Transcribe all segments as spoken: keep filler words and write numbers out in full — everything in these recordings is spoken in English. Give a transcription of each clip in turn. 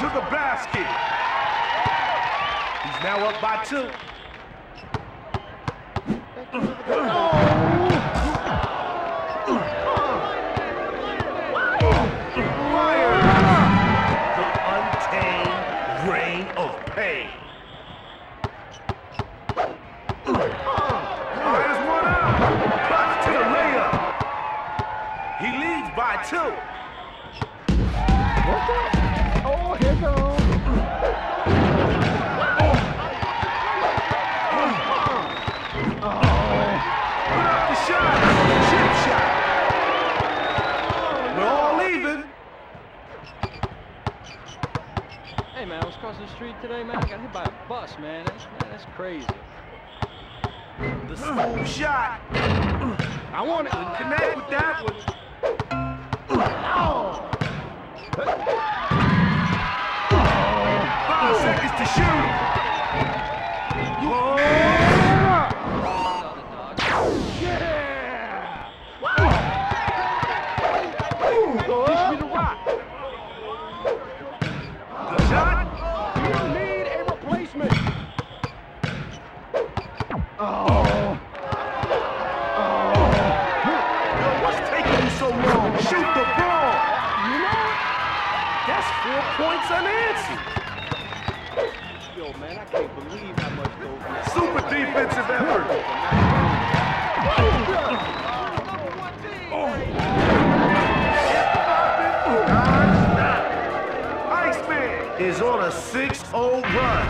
the basket. He's now up by two. Fire! The untamed reign of pain. There's one out. Cuts to the layup. He leads by two. Oh, here goes. Put up the shot. Chip shot. We're all leaving. Hey, man, I was crossing the street today, man. I got hit by a bus, man. That's, man, that's crazy. The smooth shot. I want it. Couldn't connect with that one. Five seconds to shoot. Whoa. Teach me to rock. The shot. You need a replacement. Oh. Yo, what's taking you so long? Shoot the ball. You know, That's four points unanswered. Yo, man, I can't believe how much those guys. Super defensive effort. Iceman is on a six oh run.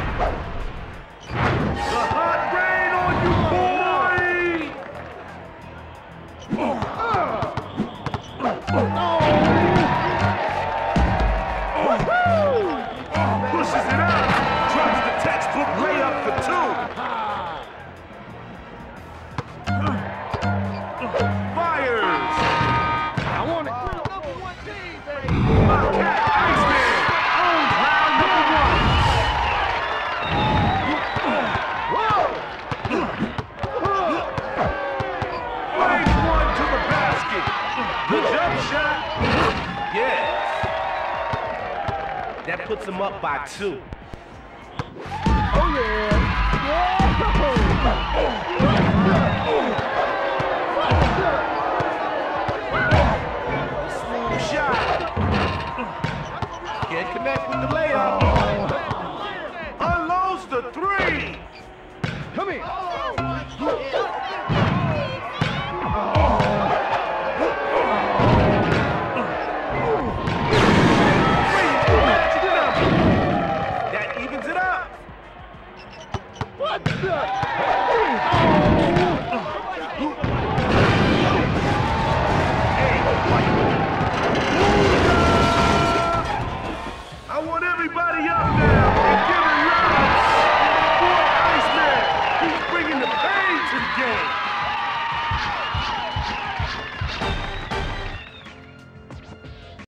The hot rain on you, boy! Pushes it out. Drops the textbook layup for two. Fires. I want it. Wildcat Iceman owns round number one. Flames one to the basket. The jump shot. Yes. That puts him up by two. Oh, yeah. Smooth shot. Can't connect with the layup. Unloads the three. Come here.